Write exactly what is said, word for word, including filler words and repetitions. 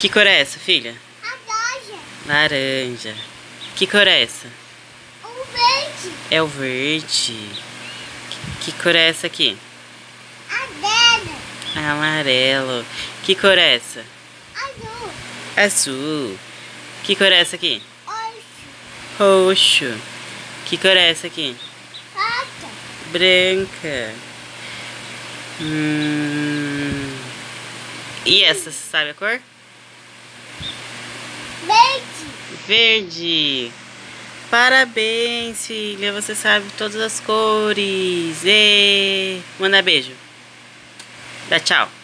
Que cor é essa, filha? Laranja. Laranja. Que cor é essa? O verde. É o verde. Que cor é essa aqui? Amarelo. Amarelo. Que cor é essa? Azul. Azul. Que cor é essa aqui? Roxo. Roxo. Que cor é essa aqui? Prata. Branca. Hum... E essa, você sabe a cor? Verde. Verde. Parabéns, filha. Você sabe todas as cores. E... Manda beijo. Dá tchau.